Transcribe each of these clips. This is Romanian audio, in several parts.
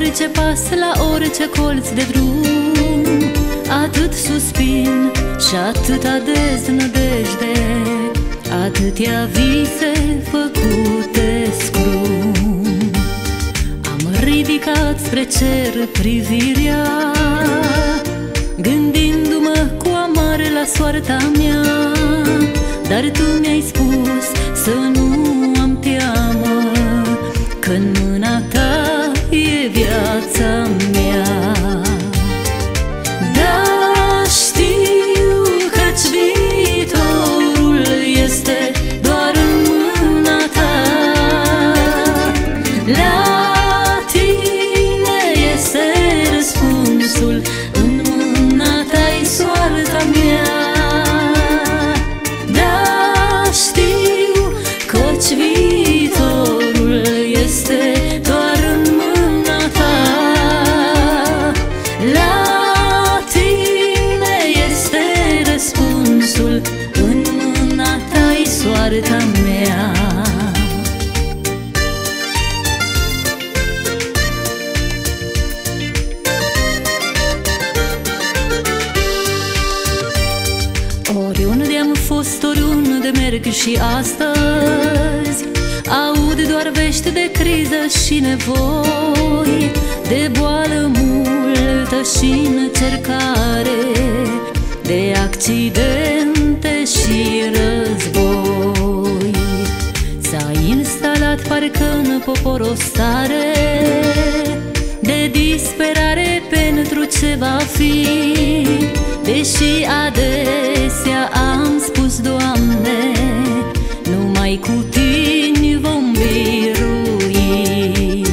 orice pas, la orice colț de drum, atât suspin și atâta deznădejde, atâtea vise făcute scrum. Am ridicat spre cer privirea, gândindu-mă cu amare la soarta mea, dar tu mi-ai spus să nu am teamă, că-n mâna ta e viața mea. Da, știu că-ți viitorul este doar în mâna ta. La tine este răspunsul, în mâna ta-i soarta mea. Da, știu că-ți viitorul este doar în mâna ta. La tine este răspunsul, în mâna ta-i soarta mea. Oriunde am fost, oriunde merg și astăzi, aud doar vești de criză și nevoi, de boală multă și încercare, de accidente și război. S-a instalat parcă în popor o stare de disperare pentru ce va fi, deși adesea am spus, Doamne, numai cu tine vom birui.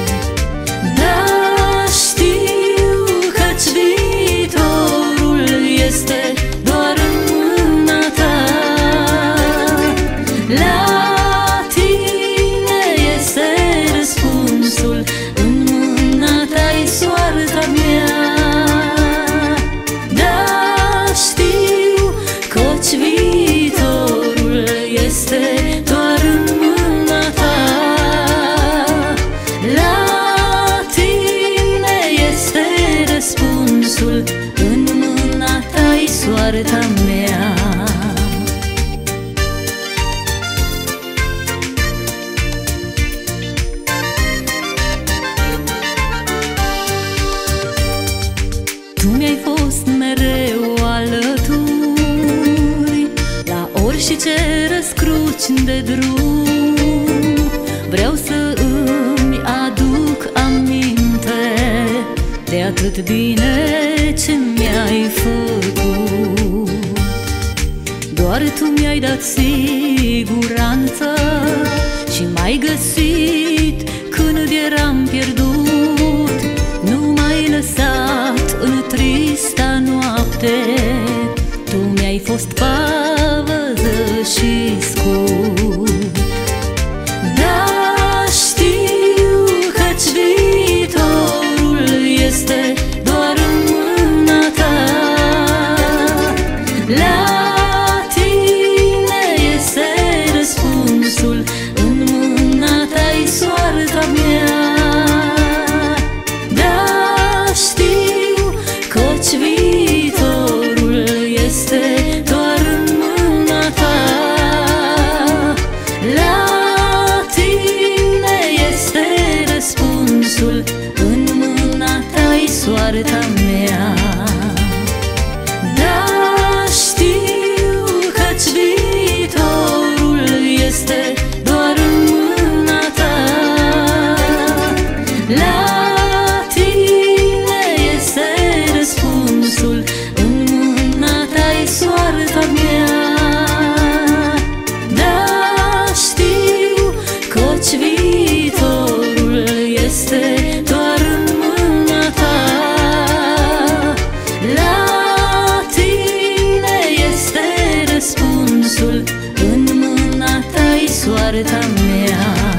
Da, știu că-ți viitorul este doar în mâna ta. La tine este răspunsul, în mâna ta-i soarta mea. Da, știu că-ți viitorul este doar în mâna ta. La tine este răspunsul, în mâna ta-i soarta mea. Tu mi-ai fost mereu alături, la orice răscruci de drum. Vreau să îmi aduc aminte de atât bine ce mi-ai făcut. Doar tu mi-ai dat siguranță și m-ai găsit când eram pierdut. Nu m-ai lăsat în trista noapte, tu mi-ai fost pavăză și scut. Da, știu că-ți viitorul este doar în mâna ta. La tine este răspunsul, în mâna ta-i soarta mea. Da, știu că-ți viitorul este doar în mâna ta. La tine este răspunsul, în mâna ta-i soarta mea. Da, știu că-ți viitorul este doar în mâna ta. La tine este răspunsul, în mâna ta-i soarta mea. Da, știu că-ți viitorul este doar în mâna ta. La tine este răspunsul, în mâna ta-i soarta mea.